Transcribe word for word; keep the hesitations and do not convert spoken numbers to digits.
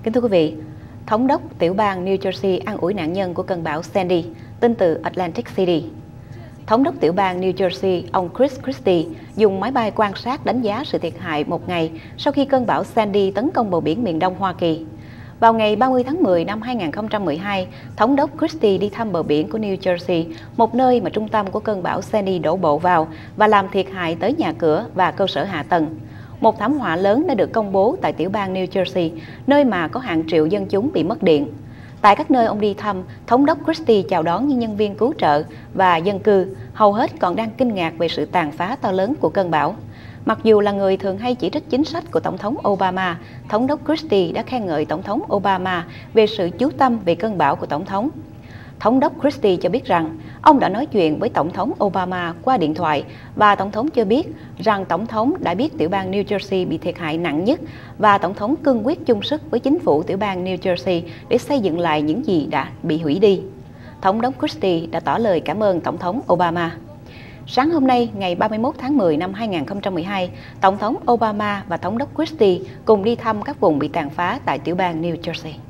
Kính thưa quý vị, Thống đốc tiểu bang New Jersey an ủi nạn nhân của cơn bão Sandy, tin từ Atlantic City. Thống đốc tiểu bang New Jersey, ông Chris Christie, dùng máy bay quan sát đánh giá sự thiệt hại một ngày sau khi cơn bão Sandy tấn công bờ biển miền đông Hoa Kỳ. Vào ngày ba mươi tháng mười năm hai nghìn không trăm mười hai, Thống đốc Christie đi thăm bờ biển của New Jersey, một nơi mà trung tâm của cơn bão Sandy đổ bộ vào và làm thiệt hại tới nhà cửa và cơ sở hạ tầng. Một thảm họa lớn đã được công bố tại tiểu bang New Jersey, nơi mà có hàng triệu dân chúng bị mất điện. Tại các nơi ông đi thăm, Thống đốc Christie chào đón những nhân viên cứu trợ và dân cư, hầu hết còn đang kinh ngạc về sự tàn phá to lớn của cơn bão. Mặc dù là người thường hay chỉ trích chính sách của Tổng thống Obama, Thống đốc Christie đã khen ngợi Tổng thống Obama về sự chú tâm về cơn bão của Tổng thống. Thống đốc Christie cho biết rằng ông đã nói chuyện với Tổng thống Obama qua điện thoại và Tổng thống cho biết rằng Tổng thống đã biết tiểu bang New Jersey bị thiệt hại nặng nhất và Tổng thống cương quyết chung sức với chính phủ tiểu bang New Jersey để xây dựng lại những gì đã bị hủy đi. Thống đốc Christie đã tỏ lời cảm ơn Tổng thống Obama. Sáng hôm nay, ngày ba mươi mốt tháng mười năm hai nghìn không trăm mười hai, Tổng thống Obama và Thống đốc Christie cùng đi thăm các vùng bị tàn phá tại tiểu bang New Jersey.